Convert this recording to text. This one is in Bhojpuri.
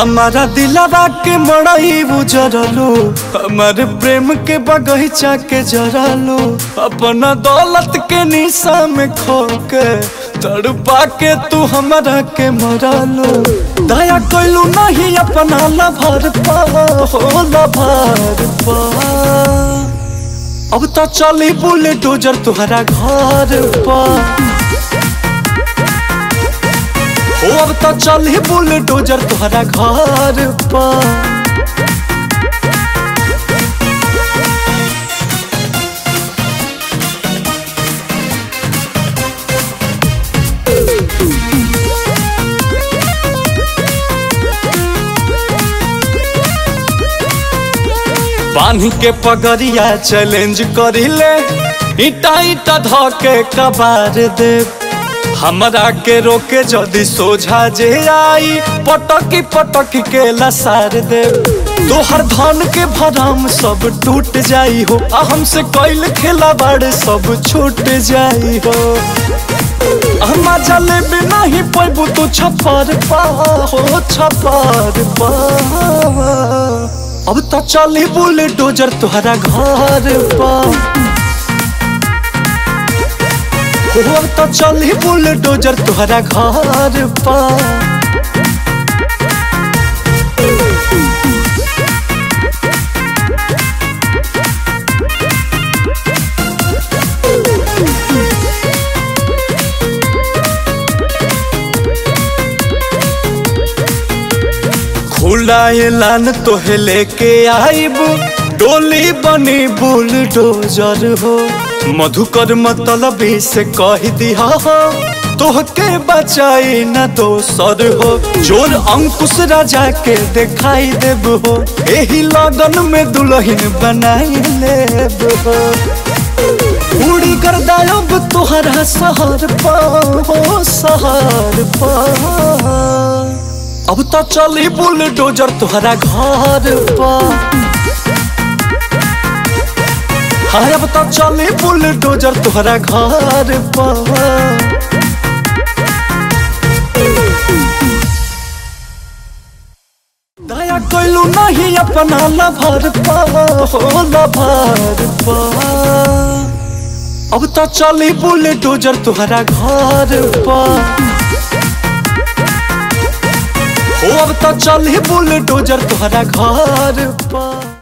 हमारा दिलवा के मड़ई उजरलो, हमारे प्रेम के बगीचा के जरलो, अपना दौलत के निशा में खो के तड़पा के तू हमारा के मरलो। दया कैलू नहीं अपना लभर पा हो लभर पा। अब तो चली बुलडोजर तुहरा घर पा हो, अब तो चली बुलडोजर तुहरा घर पा। बांध के पगड़िया चैलेंज करिले, ईटा ईटा धके कबार दे। हमरा के रोके जदि सोझा जे आई, पटकी पटकी के लसार दे। तोहर धन के भरम सब टूट जाई हो, हमसे कैल खेला बाड़ सब छूट जाई हो। हम जले बिना ही पैबू तू छपर पा हो छपर पा। अब तो चली बुलडोजर तुहरा घर पा हो, अब तो चली बुलडोजर तुहरा घर पा। खुला ऐलान तोहे लेके आइब, डोली बनी बुलडोजर हो। मधुकर मतलबी से कह दिया हो, तोहके बचाई न दोसर हो। जोर अंकुश राजा के दिखाई देब हो, एही लगन में दुल्हन बनाई लेब हो। उड़ी कर दायब तोहरा शहर पा हो शहर पा। अब तो चली बुलडोजर तुहरा घर पा, हाँ अब तो चली बुलडोजर तुहरा घर पा। दया कैलू नहीं अपना लभर पा हो लभर पा। अब तो चली बुलडोजर तुहरा घर पा हो, अब तो चली बुलडोजर तुहरा घर पा।